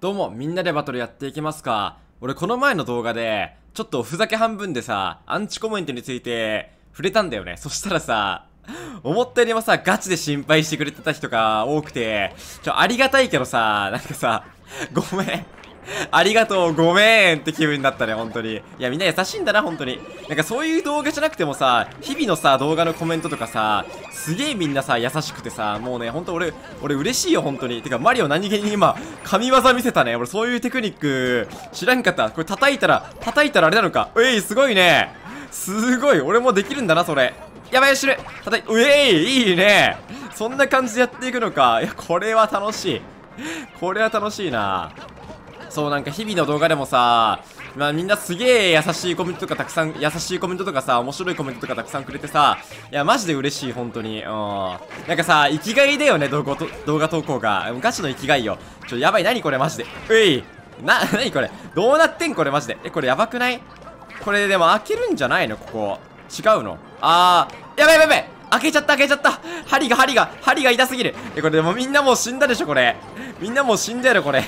どうも、みんなでバトルやっていきますか。俺この前の動画で、ちょっとふざけ半分でさ、アンチコメントについて触れたんだよね。そしたらさ、思ったよりもさ、ガチで心配してくれてた人が多くて、ありがたいけどさ、なんかさ、ごめん。ありがとう、ごめんって気分だったね、本当に。いや、みんな優しいんだな、本当に。なんかそういう動画じゃなくてもさ、日々のさ、動画のコメントとかさ、すげえみんなさ、優しくてさ、もうね、ほんと俺嬉しいよ、本当に。てか、マリオ何気に今、神業見せたね。俺そういうテクニック、知らんかった。これ叩いたらあれなのか。すごいね。すごい。俺もできるんだな、それ。やばい、知る。いいね。そんな感じでやっていくのか。いや、これは楽しい。これは楽しいな。そう、なんか日々の動画でもさ、みんなすげえ優しいコメントとかたくさん、優しいコメントとかさ、面白いコメントとかたくさんくれてさ、いや、マジで嬉しい、本当に。なんかさ、生きがいだよね、動画投稿が。ガチの生きがいよ。やばい、何これ、マジで。何これ。どうなってんこれ、マジで。これやばくない？これでも開けるんじゃないのここ。違うの？やばい。開けちゃった。針が痛すぎる。これでもみんなもう死んだでしょ、これ。みんなもう死んだよ、これ。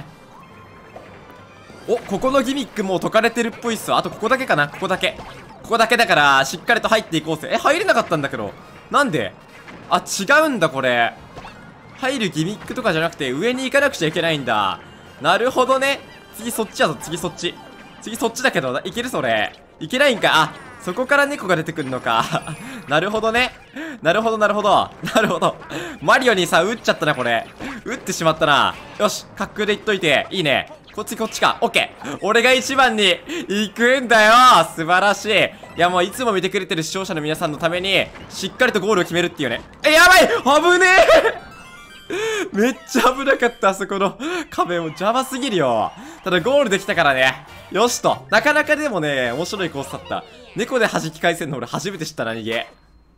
ここのギミックもう解かれてるっぽいっすわ。あとここだけかな。ここだけだから、しっかりと入っていこうぜ。入れなかったんだけど。なんで？違うんだ、これ。入るギミックとかじゃなくて、上に行かなくちゃいけないんだ。なるほどね。次そっちやぞ、次そっちだけど、いけるそれ。いけないんか。そこから猫が出てくるのか。なるほどね。なるほど。マリオにさ、撃っちゃったな、これ。撃ってしまったな。よし、滑空で言っといて。いいね。こっちか。オッケー。俺が一番に行くんだよ。素晴らしい。いや、もういつも見てくれてる視聴者の皆さんのために、しっかりとゴールを決めるっていうね。やばい！危ねえめっちゃ危なかった、あそこの壁も邪魔すぎるよ。ただゴールできたからね。よしと。なかなかでもね、面白いコースだった。猫で弾き返せんの俺初めて知ったな、逃げ。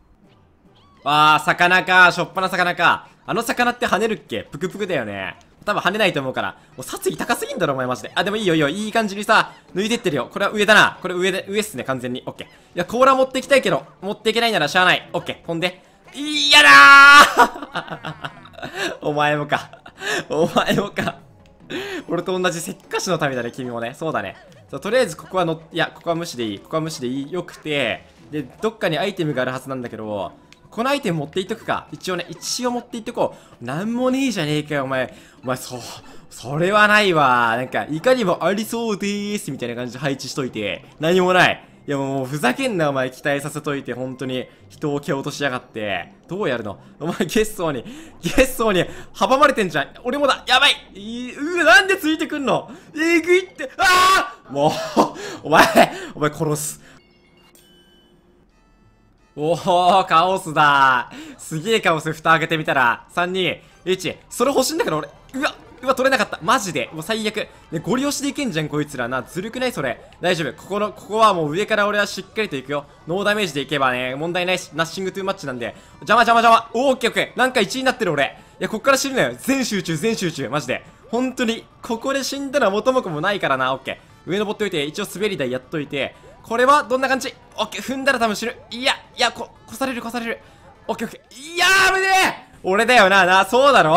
魚か。しょっぱな魚か。あの魚って跳ねるっけ？ぷくぷくだよね。多分跳ねないと思うから。もう殺意高すぎんだろ、お前マジで。でもいいよ。いい感じにさ、抜いてってるよ。これは上だな。これ上っすね、完全に。オッケー。いや、甲羅持っていきたいけど、持っていけないならしゃあない。オッケー。ほんで。嫌だーお前もか。俺と同じせっかしの民だね、君もね。そうだね。とりあえずここはここは無視でいい。よくて。で、どっかにアイテムがあるはずなんだけど、このアイテム持っていっとくか。一応持っていっとこう。なんもねえじゃねえかよ、お前、それはないわ。なんか、いかにもありそうでーす、みたいな感じで配置しといて、何もない。いやもう、ふざけんな、お前、期待させといて、本当に、人を蹴落としやがって。どうやるの？お前、ゲッソーに、阻まれてんじゃん。俺もだ。やばい。なんでついてくんの？ぐいって、もう、お前殺す。カオスだ。すげえカオス。蓋開けてみたら、3、2、1。それ欲しいんだけど俺。うわ、取れなかった。マジで。もう最悪。ね、ゴリ押しでいけんじゃん、こいつらな。ずるくないそれ。大丈夫。ここはもう上から俺はしっかりといくよ。ノーダメージでいけばね、問題ないし、ナッシングトゥーマッチなんで。邪魔。オッケー。なんか1位になってる俺。いや、こっから死ぬなよ。全集中。マジで。本当に。ここで死んだら元も子もないからな。オッケー。上登っておいて、一応滑り台やっといて。これはどんな感じ？オッケー、踏んだら多分死ぬ。越される。オッケー。いやー、危ねえ！俺だよな、そうだろ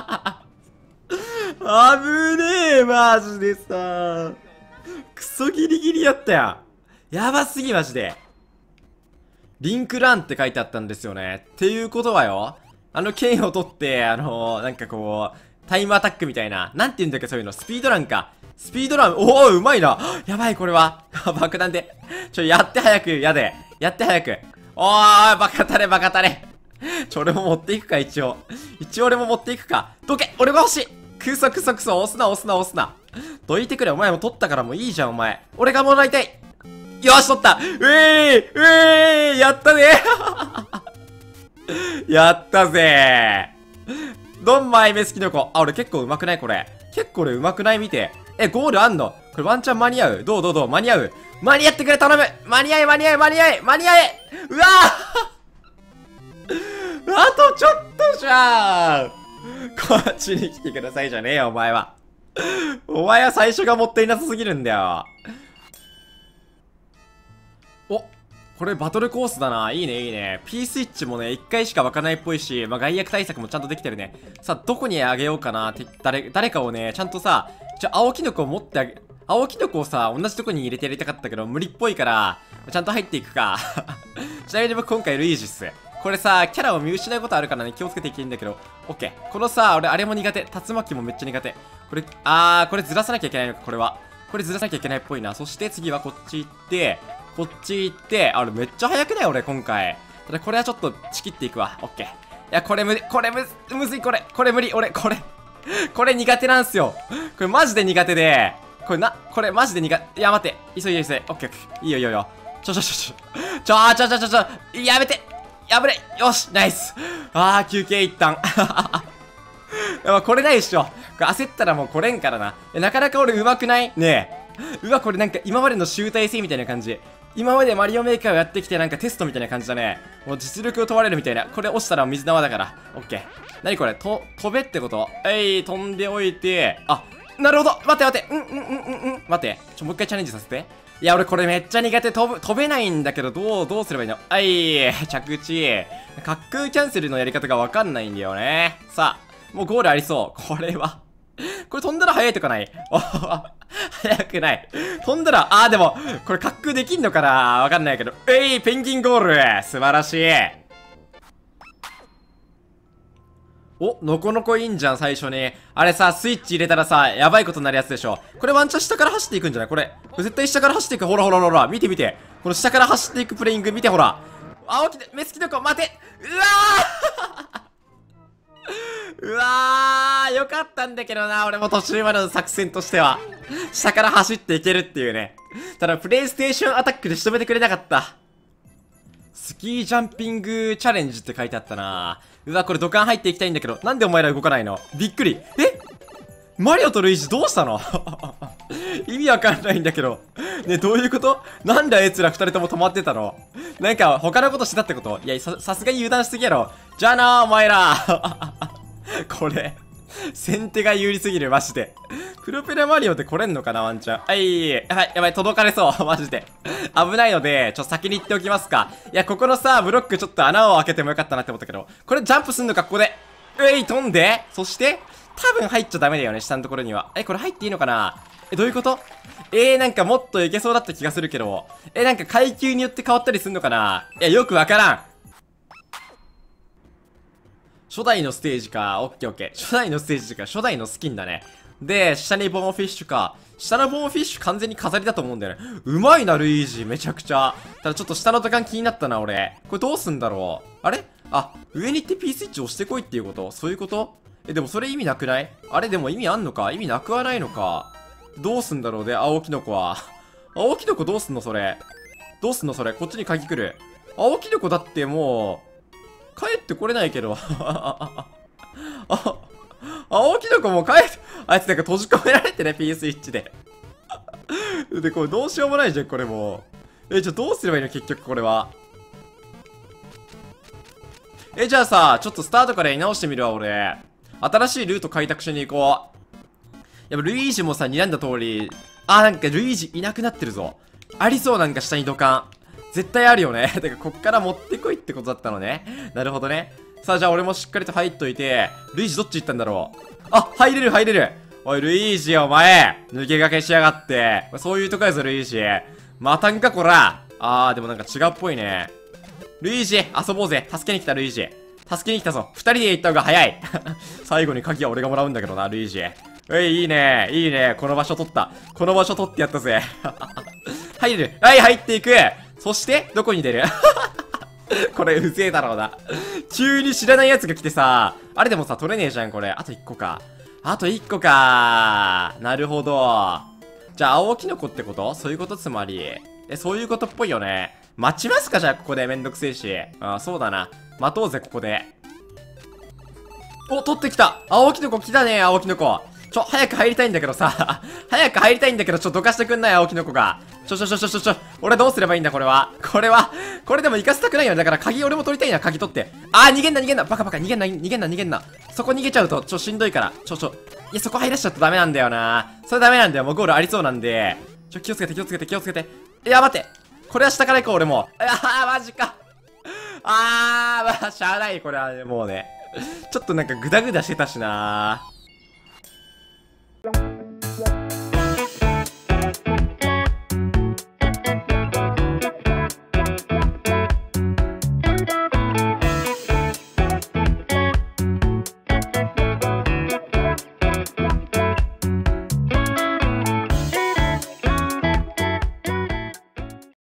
危ねえ、マジでさ。クソギリギリやったやん。やばすぎ、マジで。リンクランって書いてあったんですよね。っていうことはよ、剣を取って、なんかこう、タイムアタックみたいな。なんて言うんだっけ、そういうの。スピードランか。うまいな。やばい、これは。爆弾で。やって早く。バカタレ。俺も持っていくか、一応俺も持っていくか。どけ！俺が欲しい！クソ。押すな。どいてくれ。お前も取ったからもういいじゃん、お前。俺がもらいたい。よし、取った！やったねやったぜドンマイメスキノコ。俺結構上手くないこれ。上手くない見て。ゴールあんの？これワンチャン間に合う？どう間に合う？間に合ってくれ、頼む！間に合え！うわあとちょっとじゃん！こっちに来てくださいじゃねえよ、お前は。お前は最初がもったいなさすぎるんだよ。ここれバトルコースだな。いいね、いいね。P スイッチもね、1回しか湧かないっぽいし、まあ、害悪対策もちゃんとできてるね。さあ、どこにあげようかな。誰かをね、ちゃんとさ、青キノコを持って青キノコをさ、同じとこに入れてやりたかったけど、無理っぽいから、ちゃんと入っていくか。ちなみに僕今回ルイージっす。これさ、キャラを見失うことあるからね、気をつけていけんだけど。オッケー。このさ、俺あれも苦手。竜巻もめっちゃ苦手。これ、これずらさなきゃいけないのか、これは。これずらさなきゃいけないっぽいな。そして次はこっち行って、こっち行って、あれめっちゃ速くない俺今回。ただこれはちょっと仕切っていくわ。オッケー。いや、これむずい、これ無理。俺、これ苦手なんすよ。これマジで苦手で。これマジで苦手。いや、待って。急いで。オッケー、オッケー。いいよ。やめて。やぶれ。よし、ナイス。休憩一旦。やば、これないっしょ。これ焦ったらもう来れんからな。なかなか俺上手くないねえ。これなんか今までの集大成みたいな感じ。今までマリオメーカーをやってきてなんかテストみたいな感じだね。もう実力を問われるみたいな。これ押したら水縄だから。オッケー。なにこれ飛べってこと？飛んでおいて。なるほど。待って。待って。もう一回チャレンジさせて。いや、俺これめっちゃ苦手。飛べないんだけど、どうすればいいの？着地。滑空キャンセルのやり方がわかんないんだよね。さあ、もうゴールありそう。これ飛んだら速いとかない？速くない。飛んだら、でも、これ滑空できんのかな？わかんないけど。ペンギンゴール！素晴らしい。のこのこいいんじゃん、最初に。あれさ、スイッチ入れたらさ、やばいことになるやつでしょ。これワンチャン下から走っていくんじゃない？これ絶対下から走っていく。ほら。見て。この下から走っていくプレイング見て、ほら。メスキノコ、待て！うわーよかったんだけどな、俺も途中までの作戦としては。下から走っていけるっていうね。ただ、プレイステーションアタックで仕留めてくれなかった。スキージャンピングチャレンジって書いてあったな。これ土管入っていきたいんだけど、なんでお前ら動かないの？びっくり。マリオとルイージどうしたの？意味わかんないんだけど。ね、どういうこと？なんであいつら二人とも止まってたの？なんか他のことしてたってこと？いや、さすがに油断しすぎやろ。じゃあなー、お前ら。これ、先手が有利すぎる、マジで。プロペラマリオって来れんのかな、ワンチャン。やばい、届かれそう、マジで。危ないので、先に行っておきますか。いや、ここのさ、ブロックちょっと穴を開けてもよかったなって思ったけど、これジャンプすんのか、ここで。飛んで、そして、多分入っちゃダメだよね、下のところには。これ入っていいのかな？どういうこと？なんかもっといけそうだった気がするけど、なんか階級によって変わったりすんのかな？よくわからん。初代のステージか。オッケー。初代のステージか。初代のスキンだね。で、下にボーンフィッシュか。下のボーンフィッシュ完全に飾りだと思うんだよね。うまいな、ルイージ。めちゃくちゃ。ただちょっと下の土管気になったな、俺。これどうすんだろう？あれ？上に行って P スイッチ押してこいっていうこと？そういうこと？でもそれ意味なくない？でも意味あんのか？意味なくはないのか。どうすんだろうね、青キノコは。青キノコどうすんのそれ。こっちに鍵来る。青キノコだってもう、帰ってこれないけど。青キノコもあいつなんか閉じ込められてね、P スイッチで。で、これどうしようもないじゃん、これもう。どうすればいいの結局これは。じゃあさ、ちょっとスタートからやり直してみるわ、俺。新しいルート開拓しに行こう。やっぱルイージもさ、睨んだ通り、なんかルイージいなくなってるぞ。ありそう、なんか下に土管。絶対あるよね。てか、こっから持ってこいってことだったのね。なるほどね。さあ、じゃあ俺もしっかりと入っといて、ルイージどっち行ったんだろう。入れる。おい、ルイージ、お前抜け駆けしやがって。そういうとこやぞ、ルイージ。またんか、こら。でもなんか違うっぽいね。ルイージ、遊ぼうぜ。助けに来た、ルイージ。助けに来たぞ。二人で行った方が早い。最後に鍵は俺がもらうんだけどな、ルイージ。いいね。この場所取った。この場所取ってやったぜ。入る。入っていく。そして、どこに出る？これ、うぜえだろうな。急に知らない奴が来てさ、でもさ、取れねえじゃん、これ。あと1個か。なるほど。じゃあ、青キノコってこと？そういうことつまり。そういうことっぽいよね。待ちますか？じゃあ、ここでめんどくせえし。そうだな。待とうぜ、ここで。取ってきた！青キノコ来たね、青キノコ。早く入りたいんだけどさ。どかしてくんない、青キノコが。俺どうすればいいんだ、これは。これでも行かせたくないよね。だから鍵俺も取りたいな、鍵取って。逃げんな。バカ、逃げんな。そこ逃げちゃうと、しんどいから。いや、そこ入らしちゃってダメなんだよな。それダメなんだよ。もうゴールありそうなんで。気をつけて。いや、待って。 これは下から行こう、俺も。マジか。まあ、しゃあない、これはもうね。ちょっとなんかグダグダしてたしな